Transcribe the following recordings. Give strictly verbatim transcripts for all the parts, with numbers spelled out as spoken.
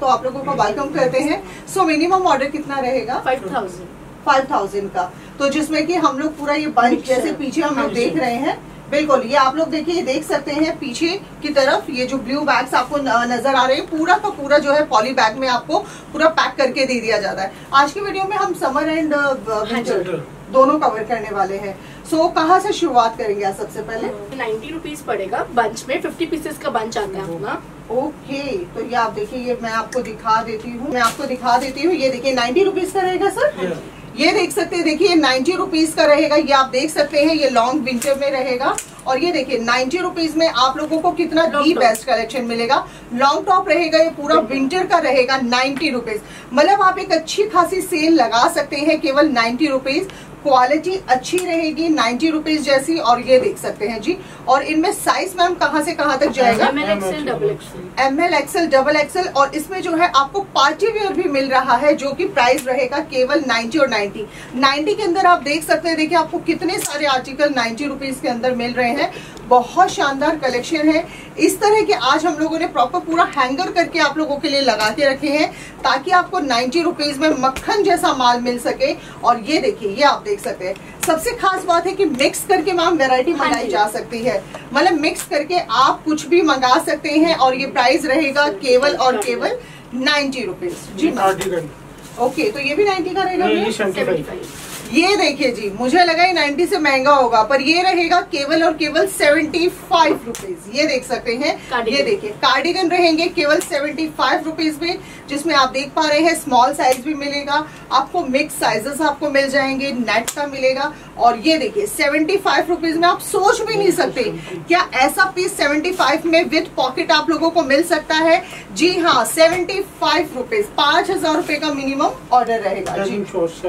तो आप लोगों को वेलकम करते हैं। सो मिनिमम ऑर्डर कितना रहेगा? फाइव थाउजेंड फाइव थाउजेंड का। तो जिसमें कि हम लोग पूरा ये बंच जैसे पीछे हम लोग देख रहे हैं, बिल्कुल ये आप लोग देखिए, देख सकते हैं पीछे की तरफ ये जो ब्लू बैग्स आपको नजर आ रहे हैं, पूरा का पूरा जो है पॉली बैग में आपको पूरा पैक करके दे दिया जाता है। आज की वीडियो में हम समर एंड विंटर दोनों कवर करने वाले हैं। सो so, कहाँ से शुरुआत करेंगे आज? सबसे पहले नाइन्टी रुपीज पड़ेगा बंच में, फिफ्टी पीसेस का बंच आता है अपना। ओके okay, तो ये आप देखिए, ये मैं आपको दिखा देती हूँ मैं आपको दिखा देती हूँ ये देखिए नाइन्टी रुपीज का रहेगा सर। ये देख सकते हैं, देखिए नाइन्टी रुपीज का रहेगा। ये आप देख सकते हैं ये लॉन्ग विंटर में रहेगा। और ये देखिए नाइन्टी रुपीज में आप लोगों को कितना दी बेस्ट कलेक्शन मिलेगा। लॉन्ग टॉप रहेगा, ये पूरा विंटर का रहेगा नाइन्टी रुपीज। मतलब आप एक अच्छी खासी सेल लगा सकते हैं केवल नाइन्टी रुपीज। क्वालिटी अच्छी रहेगी नाइन्टी रुपीज जैसी। और ये देख सकते हैं जी। और इनमें साइज मैम कहाँ से कहाँ तक जाएगा? M L XL double XL M L XL double XL. और इसमें जो है आपको पार्टी वेयर भी मिल रहा है, जो कि प्राइस रहेगा केवल नाइन्टी और नाइन्टी। नाइन्टी के अंदर आप देख सकते हैं, देखिए आपको कितने सारे आर्टिकल नाइन्टी रुपीज के अंदर मिल रहे हैं। बहुत शानदार कलेक्शन है। इस तरह के आज हम लोगों ने प्रॉपर पूरा हैंगर करके आप लोगों के लिए लगा के रखे हैं, ताकि आपको नाइन्टी रुपीज में मक्खन जैसा माल मिल सके। और ये देखिए, ये आप देख सकते हैं। सबसे खास बात है कि मिक्स करके मैम वैरायटी मंगाई जा सकती है। मतलब मिक्स करके आप कुछ भी मंगा सकते हैं। और ये प्राइस रहेगा केवल और केवल नाइन्टी रुपीज जी मैम। ओके, तो ये भी नाइन्टी का रहेगा। ये देखिए जी, मुझे लगा ये नाइन्टी से महंगा होगा, पर ये रहेगा केवल और केवल सेवेंटी फाइव रुपीज। ये देख सकते हैं, ये देखिए कार्डिगन रहेंगे केवल सेवेंटी फाइव रुपीज में, जिसमें आप देख पा रहे हैं स्मॉल साइज भी मिलेगा आपको, मिक्स साइजेस आपको मिल जाएंगे, नेट का मिलेगा। और ये देखिए सेवेंटी फाइव रुपीज में आप सोच भी नहीं सकते क्या ऐसा पीस सेवेंटी फाइव में विद पॉकेट आप लोगों को मिल सकता है। जी हाँ, सेवेंटी फाइव रुपीज, पांच हजार रुपए का मिनिमम ऑर्डर रहेगा जी।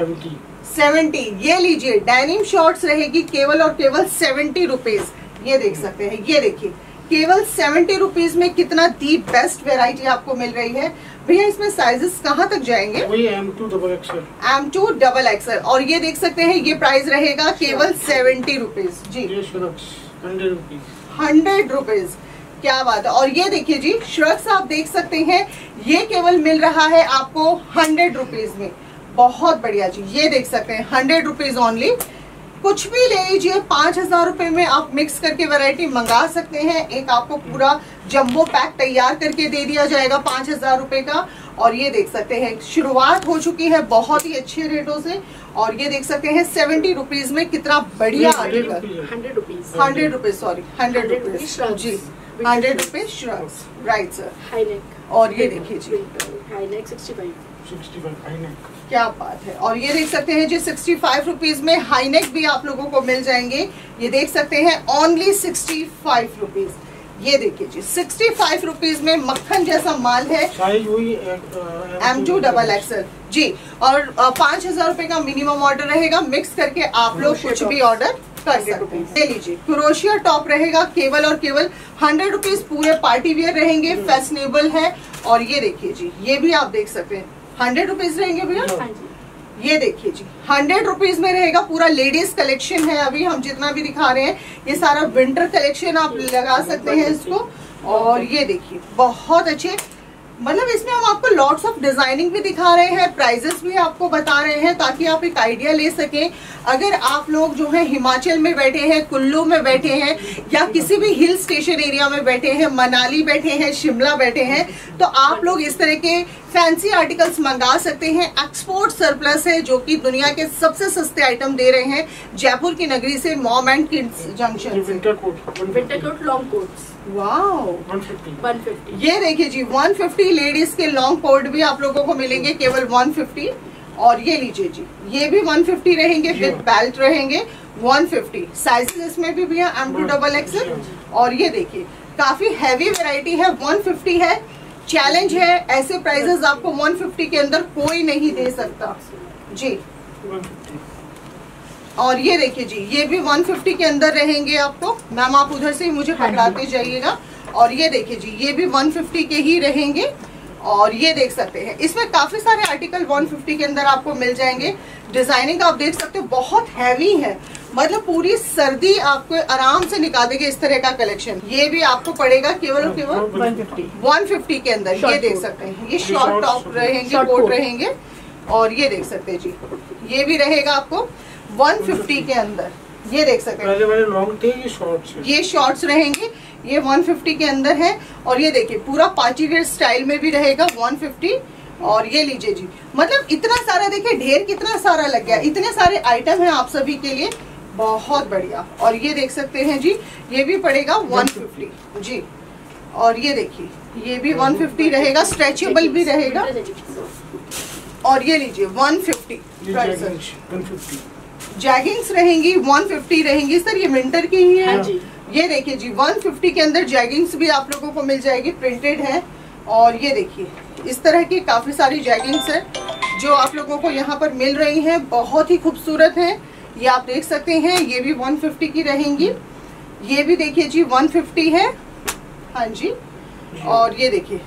सेवेंटी, ये लीजिए डेनिम शॉर्ट्स रहेगी केवल और केवल सेवेंटी रुपीज। ये देख सकते हैं, ये देखिए केवल सेवेंटी रुपीज में कितना दी बेस्ट वेराइटी आपको मिल रही है। भैया इसमें साइजेस कहाँ तक जाएंगे? वही M to double XL. M to double XL. और ये देख सकते हैं ये प्राइस रहेगा केवल सेवेंटी रुपीज जी। हंड्रेड रुपीज हंड्रेड रुपीज, क्या बात है। और ये देखिए जी श्रग्स आप देख सकते हैं, ये केवल मिल रहा है आपको हंड्रेड रुपीज में। बहुत बढ़िया जी, ये देख सकते हैं हंड्रेड रुपीज ओनली। कुछ भी ले लीजिए, पांच हजार रुपए में आप मिक्स करके वैरायटी मंगा सकते हैं। एक आपको पूरा जंबो पैक तैयार करके दे दिया जाएगा पांच हजार रुपए का। और ये देख सकते हैं शुरुआत हो चुकी है बहुत ही अच्छे रेटों से। और ये देख सकते हैं सेवेंटी रुपीज में कितना बढ़िया article. Hundred rupees hundred rupees sorry hundred rupees जी, hundred rupees shrugs, right sir. High neck. और ये देखिए जी high neck sixty five sixty five high neck, क्या बात है। और ये देख सकते हैं जी सिक्सटी फाइव रुपीज में हाई नेक भी आप लोगों को मिल जाएंगे। ये देख सकते हैं ओनली सिक्सटी फाइव रुपीज। ये देखिए जी सिक्सटी फाइव रुपीज में मक्खन जैसा माल है। साइज वही एम टू डबल एक्सएल जी। और पांच हजार रुपए का मिनिमम ऑर्डर रहेगा। मिक्स करके आप लोग कुछ भी ऑर्डर कर सकते हैं। ले लीजिए क्रोशिया टॉप रहेगा केवल और केवल हंड्रेड रुपीज। पूरे पार्टी वेयर रहेंगे, फैशनेबल है। और ये देखिए जी, ये भी आप देख सकते हैं हंड्रेड रुपीज रहेंगे भैया। ये देखिए जी हंड्रेड रुपीज में रहेगा। पूरा लेडीज कलेक्शन है, अभी हम जितना भी दिखा रहे हैं ये सारा विंटर कलेक्शन आप लगा सकते हैं इसको। और ये देखिए बहुत अच्छे, मतलब इसमें हम आपको लॉट्स ऑफ डिजाइनिंग भी दिखा रहे हैं, प्राइजेस भी आपको बता रहे हैं, ताकि आप एक आइडिया ले सकें। अगर आप लोग जो है हिमाचल में बैठे हैं, कुल्लू में बैठे हैं, या किसी भी हिल स्टेशन एरिया में बैठे हैं, मनाली बैठे हैं, शिमला बैठे हैं, तो आप लोग इस तरह के फैंसी आर्टिकल्स मंगा सकते हैं। एक्सपोर्ट सरप्लस है, जो कि दुनिया के सबसे सस्ते आइटम दे रहे हैं जयपुर की नगरी से, mom and kids junction. Winter coat, winter coat long coats, wow one fifty one fifty. ये देखिए जी वन फिफ्टी लेडीज के लॉन्ग कोट भी आप लोगों को मिलेंगे केवल वन फिफ्टी। और ये लीजिए जी, ये भी वन फिफ्टी रहेंगे, विद बेल्ट रहेंगे वन फिफ्टी। साइजेस इसमें भी भैया एम टू डबल एक्सएल। और ये देखिए काफी हैवी वैरायटी है, वन फिफ्टी है। चैलेंज है, ऐसे प्राइजेस आपको वन फिफ्टी के अंदर कोई नहीं दे सकता जी। और ये देखिए जी, ये भी वन फिफ्टी के अंदर रहेंगे आपको। मैम आप उधर से ही मुझे पकड़ाते जाइएगा। और ये देखिए जी, ये भी वन फिफ्टी के ही रहेंगे। और ये देख सकते हैं इसमें काफी सारे आर्टिकल वन फिफ्टी के अंदर आपको मिल जाएंगे। डिजाइनिंग आप देख सकते हो बहुत हैवी है, मतलब पूरी सर्दी आपको आराम से निकाल देगी इस तरह का कलेक्शन। ये भी आपको पड़ेगा केवल और केवल वन फिफ्टी वन फिफ्टी के अंदर। ये देख सकते हैं ये शॉर्ट टॉप रहेंगे, कोट रहेंगे। और ये देख सकते हैं जी ये भी रहेगा आपको वन फिफ्टी के अंदर। ये देख सकते हैं पहले वाले लॉन्ग थे, ये शॉर्ट्स हैं। ये शॉर्ट्स रहेंगे, ये वन फिफ्टी के अंदर है। और ये देखिए पूरा पार्टी वेयर स्टाइल में भी रहेगा वन फिफ्टी। और ये लीजिए जी, मतलब इतना सारा देखिए ढेर कितना सारा लग गया, इतने सारे आइटम हैं आप सभी के लिए, बहुत बढ़िया। और ये देख सकते हैं जी ये भी पड़ेगा वन फिफ्टी जी। और ये देखिए ये भी वन फिफ्टी रहेगा, स्ट्रेचेबल भी रहेगा। और ये लीजिए वन फिफ्टी ये price jeggings one fifty. Jeggings रहेंगी वन फिफ्टी रहेंगी सर, ये विंटर की ही है। हाँ जी। ये देखिए जी वन फिफ्टी के अंदर जैगिंग्स भी आप लोगों को मिल जाएगी, प्रिंटेड है। और ये देखिए इस तरह की काफी सारी जैगिंग्स है जो आप लोगों को यहाँ पर मिल रही हैं, बहुत ही खूबसूरत है। ये आप देख सकते हैं ये भी वन फिफ्टी की रहेंगी। ये भी देखिए जी वन फिफ्टी है, हाँ जी। और ये देखिए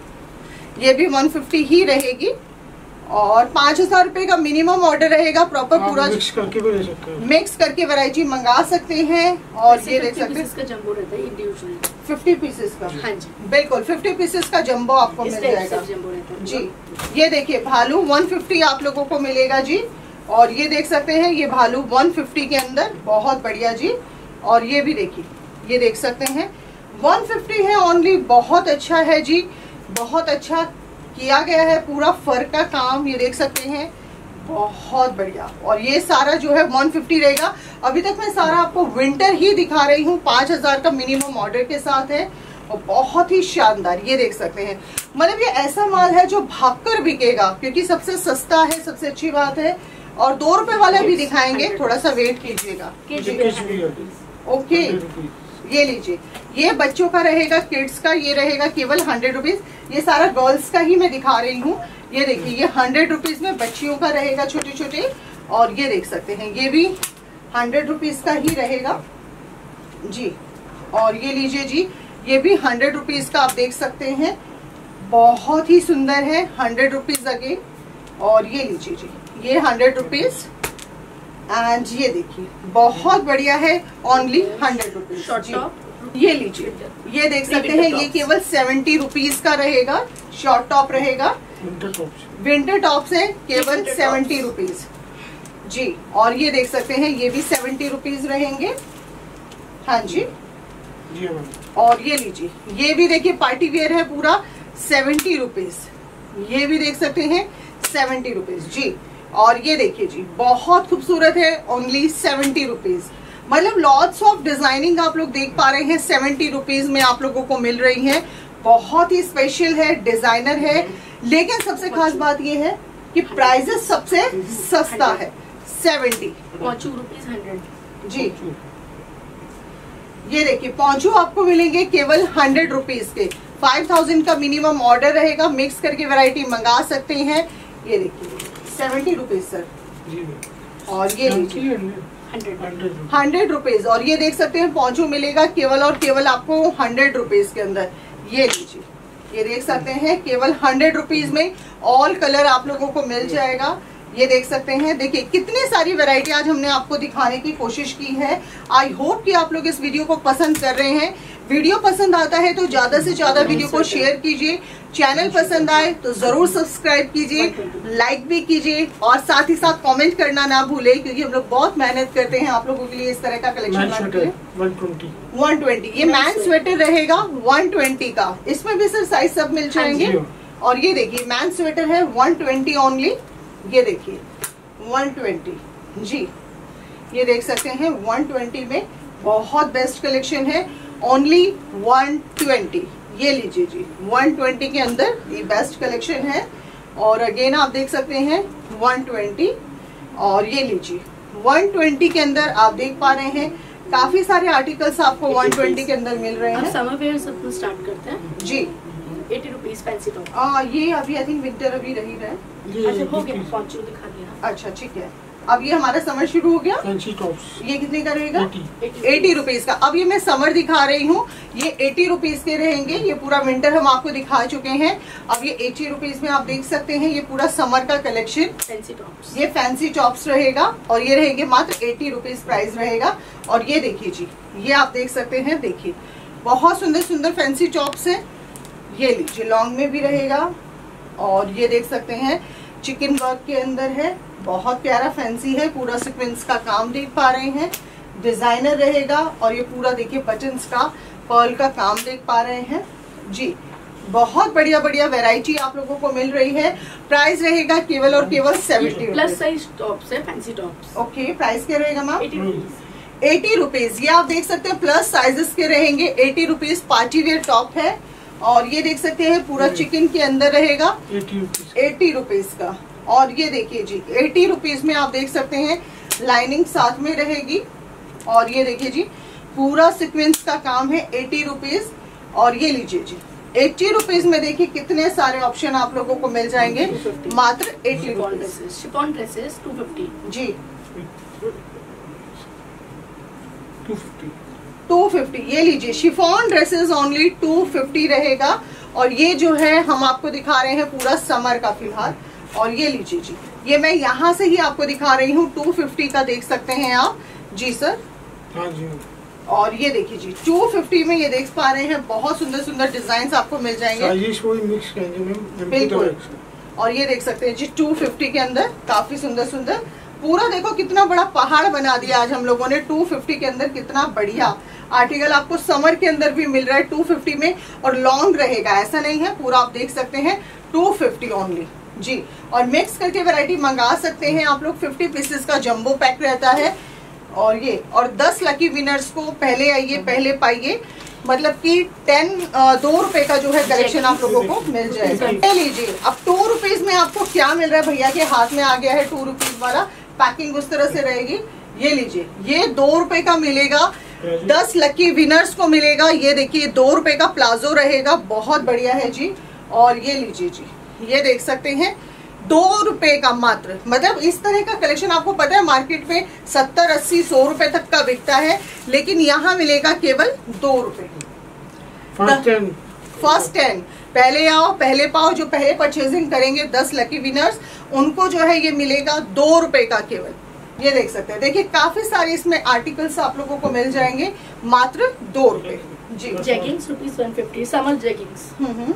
ये भी वन फिफ्टी ही रहेगी। और पाँच हजार रुपए का मिनिमम ऑर्डर रहेगा, प्रॉपर पूरा मिक्स करके भी ले सकते हैं। मिक्स करके वैरायटी मंगा सकते हैं। और ये देख सकते हैं का जंबो रहता है इंडिविजुअल फिफ्टी पीसेस का, हाँ जी बिल्कुल फिफ्टी पीसेस का जंबो आपको इस मिल टाइप जाएगा से जंबो रहता है जी। ये देखिए भालू वन फिफ्टी आप लोगों को मिलेगा जी। और ये देख सकते हैं ये भालू वन फिफ्टी के अंदर, बहुत बढ़िया जी। और ये भी देखिए ये देख सकते हैं वन फिफ्टी है ओनली, बहुत अच्छा है जी, बहुत अच्छा किया गया है पूरा फर का काम, ये देख सकते हैं बहुत बढ़िया। और ये सारा जो है वन फिफ्टी रहेगा। अभी तक मैं सारा आपको विंटर ही दिखा रही हूँ, पाँच हजार का मिनिमम ऑर्डर के साथ है और बहुत ही शानदार। ये देख सकते हैं मतलब ये ऐसा माल है जो भागकर बिकेगा, क्योंकि सबसे सस्ता है, सबसे अच्छी बात है। और दो रुपए वाला भी दिखाएंगे, थोड़ा सा वेट कीजिएगा। ये किड्स भी है, ओके हंड्रेड रुपीज। ये लीजिए ये बच्चों का रहेगा, किड्स का ये रहेगा केवल हंड्रेड रुपीज। ये सारा गर्ल्स का ही मैं दिखा रही हूँ। ये देखिए ये हंड्रेड रुपीज में बच्चियों का रहेगा, छोटे छोटे। और ये देख सकते हैं ये भी हंड्रेड रुपीज का ही रहेगा जी। और ये लीजिए जी ये भी हंड्रेड रुपीज का आप देख सकते हैं, बहुत ही सुंदर है, हंड्रेड रुपीज अगेन। और ये लीजिए जी ये हंड्रेड रुपीज एंड ये देखिए बहुत बढ़िया है, only hundred rupees. Short top ये लीजिए ये देख सकते हैं ये केवल सेवेंटी रुपीज का रहेगा, शॉर्ट टॉप रहेगा, विंटर टॉप्स। विंटर टॉप से केवल Winter tops। सेवेंटी रुपीज जी। और ये देख सकते हैं ये भी सेवेंटी रुपीज रहेंगे, हाँ जी। जी मैम। और ये लीजिए ये भी देखिए पार्टी वेयर है पूरा, सेवेंटी रुपीज। ये भी देख सकते हैं सेवेंटी रुपीज जी। और ये देखिए जी बहुत खूबसूरत है, ओनली सेवेंटी रुपीज। मतलब लॉट्स ऑफ डिजाइनिंग आप लोग देख पा रहे हैं, सेवेंटी रुपीज में आप लोगों को मिल रही है। बहुत ही स्पेशल है, डिजाइनर है। लेकिन सबसे खास बात ये है कि प्राइजेस सबसे सस्ता है, सेवेंटी पॉंचू रुपीज हंड्रेड जी। ये देखिए पौंचू आपको मिलेंगे केवल हंड्रेड रुपीज के। फाइव थाउजेंड का मिनिमम ऑर्डर रहेगा, मिक्स करके वैरायटी मंगा सकते हैं। ये देखिए सेवेंटी रुपीज सर। जी मैम। और ये लीजिए हंड्रेड हंड्रेड हंड्रेड रुपीज। और ये देख सकते हैं पौंचू मिलेगा केवल और केवल आपको हंड्रेड रुपीज के अंदर। ये लीजिए ये देख सकते हैं केवल हंड्रेड रुपीज में ऑल कलर आप लोगों को मिल जाएगा। ये देख सकते हैं, देखिए कितनी सारी वैरायटी आज हमने आपको दिखाने की कोशिश की है। आई होप कि आप लोग इस वीडियो को पसंद कर रहे हैं। वीडियो पसंद आता है तो ज्यादा से ज्यादा वीडियो को शेयर कीजिए। चैनल पसंद आए तो जरूर सब्सक्राइब कीजिए, लाइक भी कीजिए और साथ ही साथ कमेंट करना ना भूले, क्योंकि हम लोग बहुत मेहनत करते हैं आप लोगों के लिए इस तरह का कलेक्शन लाने के लिए। वन ट्वेंटी वन ट्वेंटी ये मैन स्वेटर रहेगा वन ट्वेंटी का। इसमें भी सर साइज सब मिल जाएंगे। और ये देखिए मैन स्वेटर है वन ट्वेंटी ओनली। ये देखिए वन ट्वेंटी जी। ये देख सकते हैं वन ट्वेंटी में बहुत बेस्ट कलेक्शन है, ओनली वन ट्वेंटी। ये लीजिए जी वन ट्वेंटी के अंदर ये बेस्ट कलेक्शन है। और अगेन आप देख सकते हैं वन ट्वेंटी। और ये लीजिए वन ट्वेंटी के अंदर आप देख पा रहे हैं काफी सारे आर्टिकल्स आपको वन ट्वेंटी के अंदर मिल रहे अब हैं समर वेयर सब स्टार्ट करते हैं जी। Eighty rupees fancy top. आ, ये अभी आई थिंक विंटर अभी रही रहे। ये अच्छा हो गया, पॉंचू दिखा दिया। अच्छा ठीक है। अब ये हमारा समर शुरू हो गया। फैंसी टॉप्स ये कितने का रहेगा? एटी एटी रुपीज का। अब ये मैं समर दिखा रही हूँ, ये एटी रुपीज के रहेंगे। ये पूरा विंटर हम आपको दिखा चुके हैं। अब ये एटी रुपीज में आप देख सकते हैं, ये पूरा समर का कलेक्शन, फैंसी टॉप्स, ये फैंसी टॉप्स रहेगा और ये रहेंगे मात्र एटी रुपीज प्राइस रहेगा। और ये देखिए जी, ये आप देख सकते हैं, देखिए बहुत सुंदर सुंदर फैंसी टॉप्स है। ये लीजिए लॉन्ग में भी रहेगा और ये देख सकते हैं चिकन वर्क के अंदर है, बहुत प्यारा फैंसी है, पूरा सीक्वेंस का काम देख पा रहे हैं, डिजाइनर रहेगा। और ये पूरा देखिए बटन्स का पर्ल का काम देख पा रहे हैं जी। बहुत बढ़िया बढ़िया वैरायटी आप लोगों को मिल रही है। प्राइस रहेगा केवल और केवल सेवेंटी प्लस साइज टॉप्स है, फैंसी टॉप्स। ओके, प्राइस क्या रहेगा ma'am? Eighty rupees. Eighty rupees. ये आप देख सकते हैं प्लस साइजेस के रहेंगे, eighty rupees. Party wear top है और ये देख सकते हैं पूरा चिकन के अंदर रहेगा, एटी रुपीज एटी रुपीज का। और ये देखिए जी, एटी रुपीज में आप देख सकते हैं लाइनिंग साथ में रहेगी। और ये देखिए जी पूरा सीक्वेंस का काम है, एटी रुपीज। और ये लीजिए जी, एटी रुपीज में देखिए कितने सारे ऑप्शन आप लोगों को मिल जाएंगे, मात्र eighty rupees. Chiffon dresses two fifty जी, टू फिफ्टी टू फिफ्टी। ये लीजिए chiffon dresses only two fifty रहेगा। और ये जो है हम आपको दिखा रहे हैं पूरा समर का फिलहाल। और ये लीजिए जी, ये मैं यहाँ से ही आपको दिखा रही हूँ, टू फिफ्टी का देख सकते हैं आप जी सर। हाँ जी। और ये देखिए जी टू फिफ्टी में ये देख पा रहे हैं, बहुत सुंदर सुंदर डिजाइन आपको मिल जाएंगे, साइजेस वही मिक्स करेंगे मैम, बिल्कुल। और ये देख सकते हैं जी टू फिफ्टी के अंदर काफी सुंदर सुंदर, पूरा देखो कितना बड़ा पहाड़ बना दिया आज हम लोगों ने टू फिफ्टी के अंदर। कितना बढ़िया आर्टिकल आपको समर के अंदर भी मिल रहा है टू फिफ्टी में। और लॉन्ग रहेगा, ऐसा नहीं है, पूरा आप देख सकते हैं टू फिफ्टी ओनली जी। और मिक्स करके वैरायटी मंगा सकते हैं आप लोग। फिफ्टी पीसेस का जंबो पैक रहता है। और ये और दस लकी विनर्स को पहले आइए पहले पाइए, मतलब कि टेन दो रुपए का जो है कलेक्शन आप लोगों को मिल जाएगा। ले लीजिए। अब टू रुपीज में आपको क्या मिल रहा है, भैया के हाथ में आ गया है टू रुपीज वाला। पैकिंग उस तरह से रहेगी। ये लीजिए, ये दो रुपए का मिलेगा, दस लकी विनर्स को मिलेगा। ये देखिए दो रुपए का प्लाजो रहेगा, बहुत बढ़िया है जी। और ये लीजिए जी, ये देख सकते हैं दो रुपए का मात्र, मतलब इस तरह का कलेक्शन आपको पता है मार्केट में सत्तर अस्सी सौ रुपए तक का बिकता है, लेकिन यहाँ मिलेगा केवल दो रुपए। फर्स्ट टेन फर्स्ट टेन पहले आओ पहले पाओ, जो पहले परचेजिंग करेंगे दस लकी विनर्स, उनको जो है ये मिलेगा दो रुपए का केवल। ये देख सकते हैं, देखिए काफी सारे इसमें आर्टिकल्स आप लोगों को मिल जाएंगे मात्र दो रुपए जी। Jeggings rupees one fifty, summer jeggings. हम्म,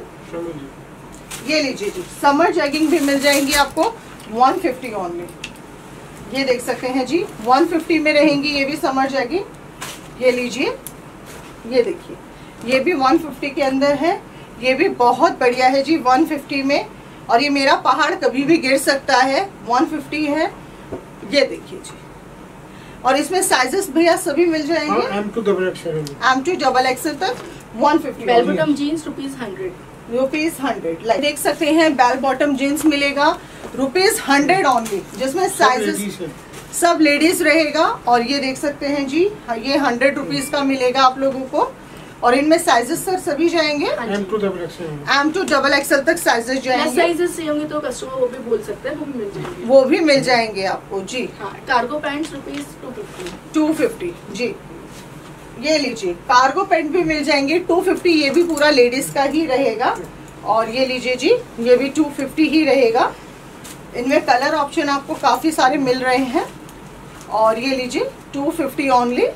ये लीजिए जी, समर जैगिंग भी मिल जाएंगी आपको वन फिफ्टी ओनली। ये देख सकते हैं जी वन फिफ्टी में रहेंगी ये भी समर जैगिंग। ये लीजिए, ये देखिए, ये भी वन फिफ्टी के अंदर है। ये भी बहुत बढ़िया है जी वन फिफ्टी में। और ये मेरा पहाड़ कभी भी गिर सकता है, वन फिफ्टी है। ये देखिए जी, और इसमें साइजेस भैया सभी मिल जाएंगे, M to double XL M to double XL तक one fifty. Bell bottom jeans rupees hundred rupees hundred. Like देख सकते हैं बेल बॉटम जीन्स मिलेगा रुपीज हंड्रेड ओनली, जिसमें साइजेस सब लेडीज रहेगा। और ये देख सकते हैं जी, ये हंड्रेड रुपीज का मिलेगा आप लोगों को। और इनमें साइजेस सर सभी जाएंगे, M to double XL M to double XL तक साइजेस जाएंगे। साइजेस से होंगे तो कस्टमर वो भी बोल सकते हैं, वो भी मिल जाएंगे, वो भी मिल जाएंगे आपको जी। हाँ, cargo pants rupees two fifty two fifty जी। ये लीजिए कार्गो पैंट भी मिल जाएंगे टू फिफ्टी, ये भी पूरा लेडीज का ही रहेगा। और ये लीजिए जी, ये भी टू फिफ्टी ही रहेगा। इनमें कलर ऑप्शन आपको काफी सारे मिल रहे हैं। और ये लीजिए टू फिफ्टी ओनली।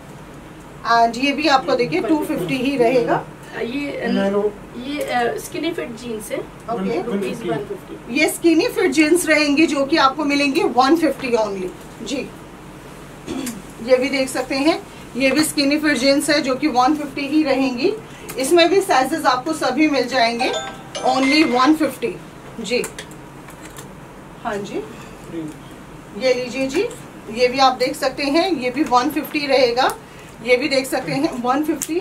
एंड ये भी आपको देखिए टू फिफ्टी ही रहेगा। ये ये स्किनी फिट जीन्स है, ओके, रुपीज वन फिफ्टी। ये स्किनी फिट जीन्स रहेंगी जो कि आपको मिलेंगी वन फिफ्टी ओनली जी। ये भी देख सकते हैं, ये भी स्किनी फिट जीन्स है जो कि वन फिफ्टी ही रहेंगी। इसमें भी साइजेस आपको सभी मिल जाएंगे ओनली वन फिफ्टी जी। हाँ जी, ये लीजिए जी, ये भी आप देख सकते हैं, ये भी वन फिफ्टी रहेगा। ये भी देख सकते हैं वन फिफ्टी।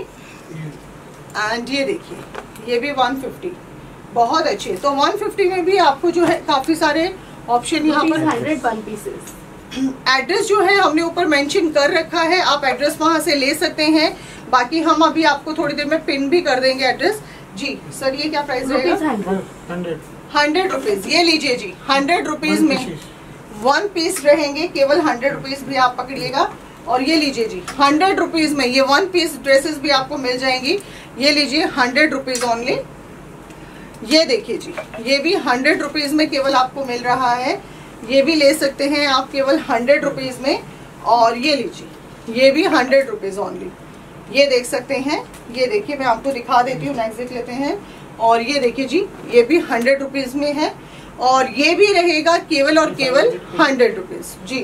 एंड ये देखिए, ये भी वन फिफ्टी, बहुत अच्छे। तो वन फिफ्टी में भी आपको जो है काफी सारे ऑप्शन यहाँ पर। Hundred one pieces. एड्रेस जो है हमने ऊपर मेंशन कर रखा है, आप एड्रेस वहां से ले सकते हैं। बाकी हम अभी आपको थोड़ी देर में पिन भी कर देंगे एड्रेस जी। सर ये क्या प्राइस रहेगा? Hundred hundred rupees. ये लीजिए जी, हंड्रेड रुपीज में वन पीस रहेंगे केवल हंड्रेड रुपीज भी आप पकड़िएगा। और ये लीजिए जी हंड्रेड रुपीज में ये वन पीस ड्रेसेस भी आपको मिल जाएंगी। ये लीजिए हंड्रेड रुपीज ओनली। ये देखिए जी ये भी हंड्रेड रुपीज में केवल आपको मिल रहा है। ये भी ले सकते हैं आप केवल हंड्रेड रुपीज में। और ये लीजिए ये भी हंड्रेड रुपीज ओनली। ये देख सकते हैं। ये देखिए मैं आपको दिखा देती हूँ, नेक्स्ट देख लेते हैं। और ये देखिए जी ये भी हंड्रेड रुपीज में है और ये भी रहेगा केवल और केवल हंड्रेड रुपीज जी।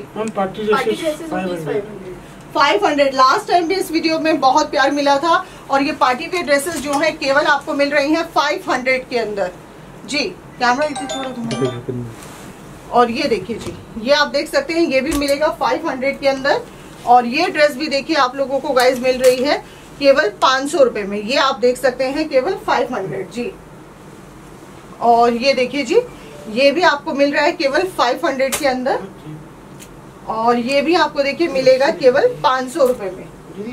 फाइव हंड्रेड लास्ट टाइम भी इस वीडियो में बहुत प्यार मिला था और ये पार्टी वेयर ड्रेसेस जो है केवल आपको मिल रही हैं फाइव हंड्रेड के अंदर जी। कैमरा इसे थोड़ा घुमाओ। और ये देखिए जी ये आप देख सकते हैं ये भी मिलेगा फाइव हंड्रेड के अंदर। और ये ड्रेस भी देखिए आप लोगों को गाइस मिल रही है केवल पाँच सौ रुपए में। ये आप देख सकते हैं केवल फाइव हंड्रेड जी। और ये देखिए जी ये भी आपको मिल रहा है केवल फाइव हंड्रेड के अंदर। और ये भी आपको देखिए मिलेगा केवल पाँच सौ रुपए में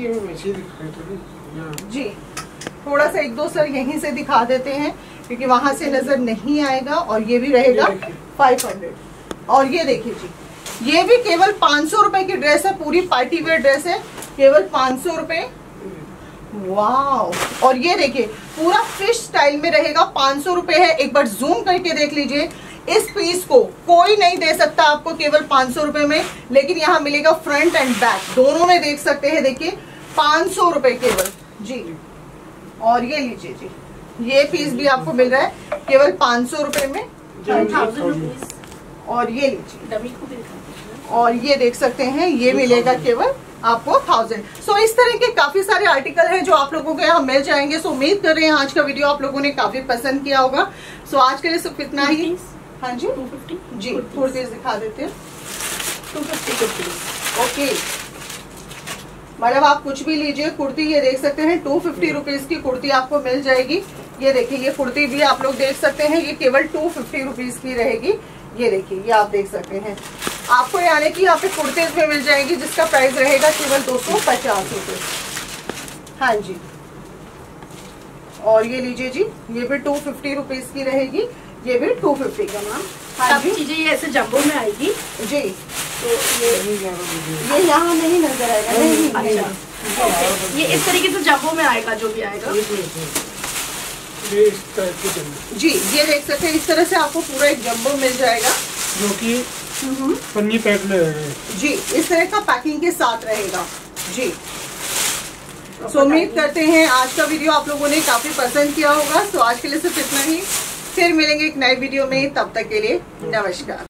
जी। थोड़ा सा एक दो सर यहीं से दिखा देते हैं क्योंकि वहां से नजर नहीं आएगा। और ये भी रहेगा फाइव हंड्रेड। और ये देखिए जी ये भी केवल पाँच सौ रुपए की ड्रेस है, पूरी पार्टी वेयर ड्रेस है केवल पाँच सौ रुपए। वाह। और ये देखिए पूरा फिश स्टाइल में रहेगा, पाँच सौ रुपए है। एक बार जूम करके देख लीजिए। इस पीस को कोई नहीं दे सकता आपको केवल पाँच सौ रुपए में, लेकिन यहाँ मिलेगा फ्रंट एंड बैक दोनों में देख सकते हैं। देखिए पाँच सौ रुपए केवल जी। और ये लीजिए जी ये पीस भी आपको मिल रहा है केवल पाँच सौ रुपए में। और ये लीजिए और ये देख सकते हैं ये मिलेगा केवल आपको थाउजेंड। सो इस तरह के काफी सारे आर्टिकल हैं जो आप लोगों को यहाँ मिल जाएंगे। सो उम्मीद कर रहे हैं आज का वीडियो आप लोगों ने काफी पसंद किया होगा। सो आज के लिए सिर्फ इतना ही। हाँ जी टू फिफ्टी जी कुर्तीज दिखा देते हैं। टू फिफ्टी कुर्तीज ओके मतलब आप कुछ भी लीजिए कुर्ती। ये देख सकते हैं टू फिफ्टी रुपीज की कुर्ती आपको मिल जाएगी। ये देखिए ये कुर्ती भी आप लोग देख सकते हैं ये केवल टू फिफ्टी रुपीज की रहेगी। ये देखिए ये आप देख सकते हैं आपको यानी कि यहाँ पे कुर्तीज में मिल जाएगी जिसका प्राइस रहेगा केवल दो सौ पचास रुपए। हाँ जी। और ये लीजिए जी ये भी टू फिफ्टी रुपीज की रहेगी। ये भी टू फिफ्टी का मैम। हाँ जी चीजें ये ऐसे जंबो में आएगी जी। तो ये ये यहाँ नहीं नजर आएगा। नहीं, नहीं, अच्छा ओके ये इस तरीके से जंबो में आएगा जो भी आएगा जी। ये देख सकते हैं इस तरह से आपको पूरा एक जंबो मिल जाएगा जो कि पन्नी पैक में रहेगा जी। इस तरह का पैकिंग के साथ रहेगा जी। सो उम्मीद करते हैं आज का वीडियो आप लोगों ने काफी पसंद किया होगा। सो आज के लिए सिर्फ इतना ही, फिर मिलेंगे एक नए वीडियो में। तब तक के लिए नमस्कार।